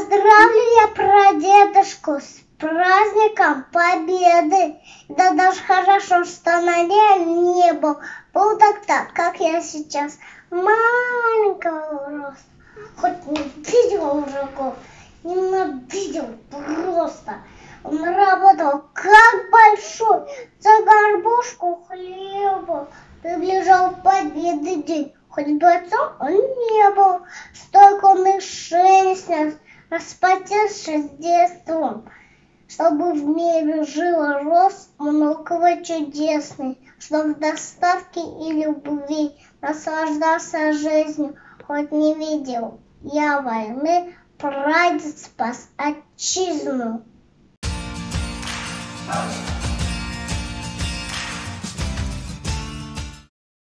Поздравлю я прадедушку с праздником Победы. Да даже хорошо, что на нем не был так, как я сейчас, маленького роста. Хоть не видел врагов, ненавидел просто. Он работал как большой, за горбушку хлеба. Приближал победы день, хоть бойцом он не был. Столько мишень снес, распотевшись детством, чтобы в мире жил и рос многого чудесный, чтобы в достатке и любви наслаждался жизнью, хоть не видел я войны, прадед спас отчизну.